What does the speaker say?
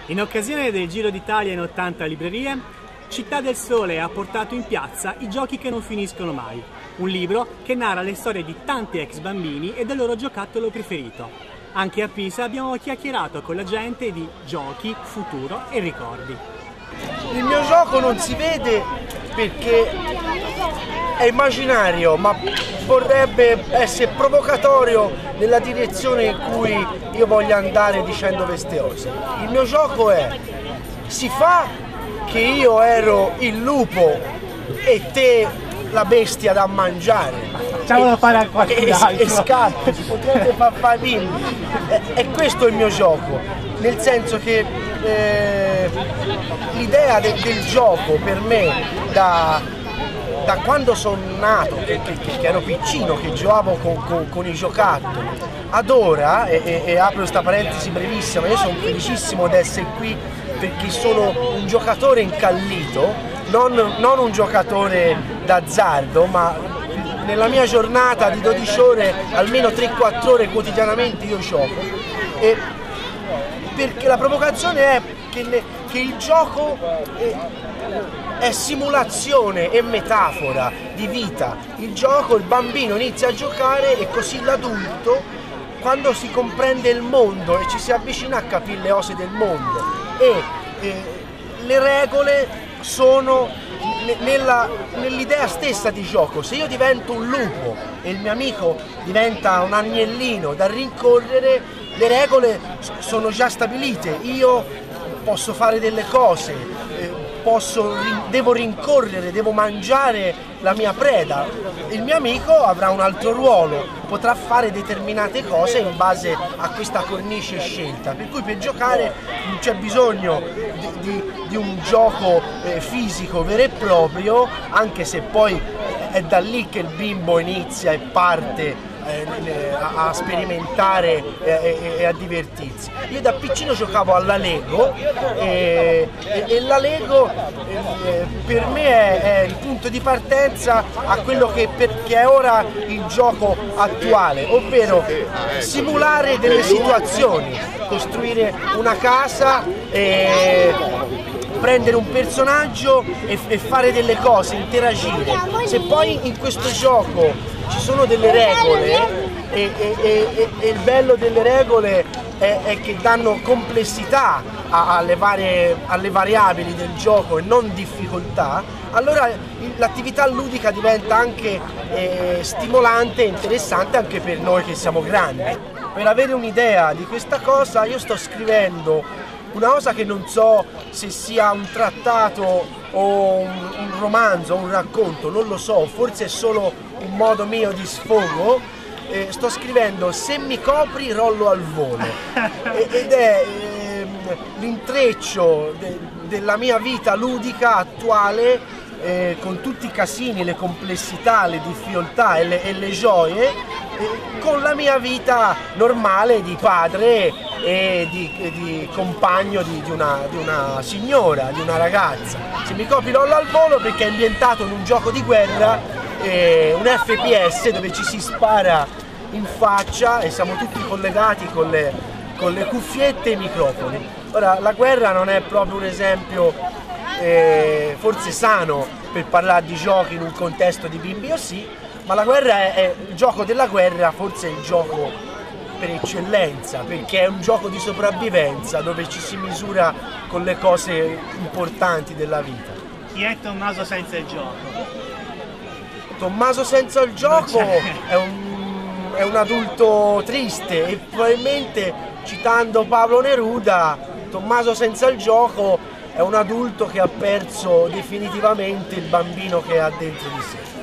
In occasione del Giro d'Italia in 80 librerie, Città del Sole ha portato in piazza I giochi che non finiscono mai, un libro che narra le storie di tanti ex bambini e del loro giocattolo preferito. Anche a Pisa abbiamo chiacchierato con la gente di giochi, futuro e ricordi. Il mio gioco non si vede perché è immaginario, ma vorrebbe essere provocatorio nella direzione in cui io voglio andare dicendo queste cose. Il mio gioco è: si fa che io ero il lupo e te la bestia da mangiare. Facciamolo fare a qualcun altro. E scappi, si potrebbe far fare film. È questo il mio gioco, nel senso che l'idea del gioco per me da quando sono nato, che ero piccino, che giocavo con i giocattoli, ad ora, e apro questa parentesi brevissima, io sono felicissimo di essere qui perché sono un giocatore incallito, non un giocatore d'azzardo, ma nella mia giornata di 12 ore, almeno 3-4 ore quotidianamente io gioco. E perché la provocazione è che il gioco è simulazione e metafora di vita. Il gioco, il bambino inizia a giocare e così l'adulto, quando si comprende il mondo e ci si avvicina a capire le cose del mondo, e le regole sono nell'idea stessa di gioco. Se io divento un lupo e il mio amico diventa un agnellino da rincorrere, le regole sono già stabilite. Io posso fare delle cose, devo rincorrere, devo mangiare la mia preda. Il mio amico avrà un altro ruolo, potrà fare determinate cose in base a questa cornice scelta, per cui per giocare non c'è bisogno di un gioco fisico vero e proprio, anche se poi è da lì che il bimbo inizia e parte a sperimentare e a divertirsi. Io da piccino giocavo alla Lego e la Lego per me è il punto di partenza a quello che è ora il gioco attuale, ovvero simulare delle situazioni, costruire una casa, prendere un personaggio e fare delle cose, interagire. Se poi in questo gioco ci sono delle regole e il bello delle regole è che danno complessità alle variabili del gioco e non difficoltà, allora l'attività ludica diventa anche stimolante e interessante anche per noi che siamo grandi. Per avere un'idea di questa cosa io sto scrivendo una cosa che non so se sia un trattato o un romanzo o un racconto, non lo so, forse è solo un modo mio di sfogo. Sto scrivendo Se mi copri rollo al volo ed è l'intreccio della mia vita ludica attuale, con tutti i casini, le complessità, le difficoltà e le gioie, con la mia vita normale di padre e di compagno di una signora, di una ragazza. Se mi copri rollo al volo perché è ambientato in un gioco di guerra, un FPS dove ci si spara in faccia e siamo tutti collegati con le cuffiette e i microfoni. Ora, la guerra non è proprio un esempio forse sano per parlare di giochi in un contesto di bimbi o sì, ma la guerra è il gioco della guerra, forse è il gioco per eccellenza, perché è un gioco di sopravvivenza dove ci si misura con le cose importanti della vita. Chi è Tommaso senza il gioco? Tommaso senza il gioco è un adulto triste e probabilmente, citando Pablo Neruda, Tommaso senza il gioco è un adulto che ha perso definitivamente il bambino che ha dentro di sé.